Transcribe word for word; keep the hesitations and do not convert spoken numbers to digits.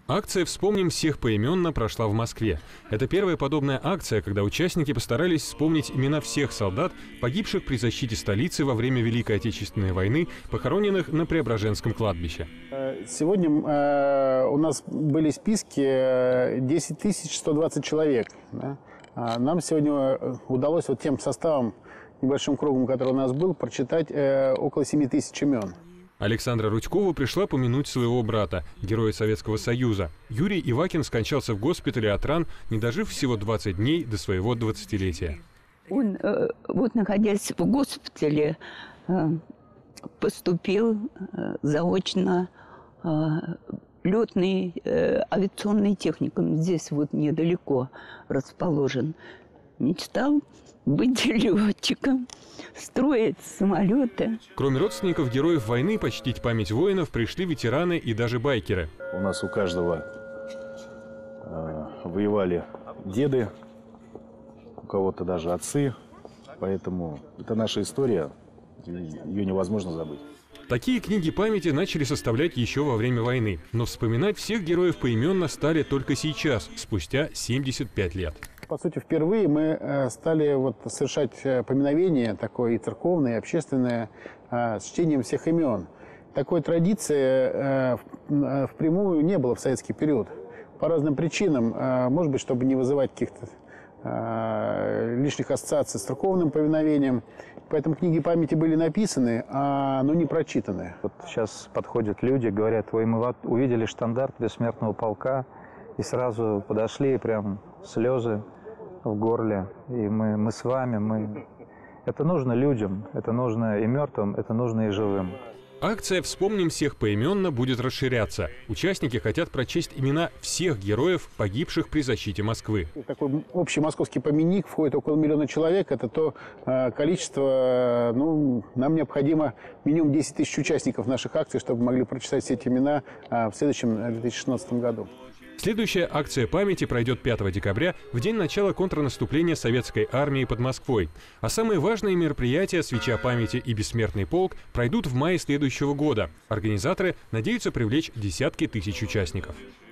Акция «Вспомним всех поименно» прошла в Москве. Это первая подобная акция, когда участники постарались вспомнить имена всех солдат, погибших при защите столицы во время Великой Отечественной войны, похороненных на Преображенском кладбище. Сегодня э, у нас были списки десять тысяч сто двадцать человек. Да? А нам сегодня удалось вот тем составом, небольшим кругом, который у нас был, прочитать э, около семи тысяч имен. Александра Рудькова пришла помянуть своего брата, героя Советского Союза. Юрий Ивакин скончался в госпитале от ран, не дожив всего двадцать дней до своего двадцатилетия. Он, э, вот находясь в госпитале, э, поступил э, заочно э, летный э, авиационный техникум. Здесь вот недалеко расположен. Мечтал быть летчиком, строить самолеты. Кроме родственников героев войны, почтить память воинов пришли ветераны и даже байкеры. У нас у каждого э, воевали деды, у кого-то даже отцы, поэтому это наша история, ее невозможно забыть. Такие книги памяти начали составлять еще во время войны, но вспоминать всех героев поименно стали только сейчас, спустя семьдесят пять лет. По сути, впервые мы стали вот совершать поминовение такое и церковное, и общественное с чтением всех имен. Такой традиции впрямую не было в советский период. По разным причинам, может быть, чтобы не вызывать каких-то лишних ассоциаций с церковным повиновением. Поэтому книги памяти были написаны, но не прочитаны. Вот сейчас подходят люди, говорят: ой, мы увидели штандарт бессмертного полка, и сразу подошли, и прям слезы в горле, и мы, мы с вами, мы... Это нужно людям, это нужно и мертвым, это нужно и живым. Акция «Вспомним всех поименно» будет расширяться. Участники хотят прочесть имена всех героев, погибших при защите Москвы. Такой общий московский поминник, входит около миллиона человек. Это то э, количество, ну, нам необходимо минимум десять тысяч участников наших акций, чтобы могли прочитать все эти имена э, в следующем две тысячи шестнадцатом году. Следующая акция памяти пройдет пятого декабря, в день начала контрнаступления советской армии под Москвой. А самые важные мероприятия «Свеча памяти» и «Бессмертный полк» пройдут в мае следующего года. Организаторы надеются привлечь десятки тысяч участников.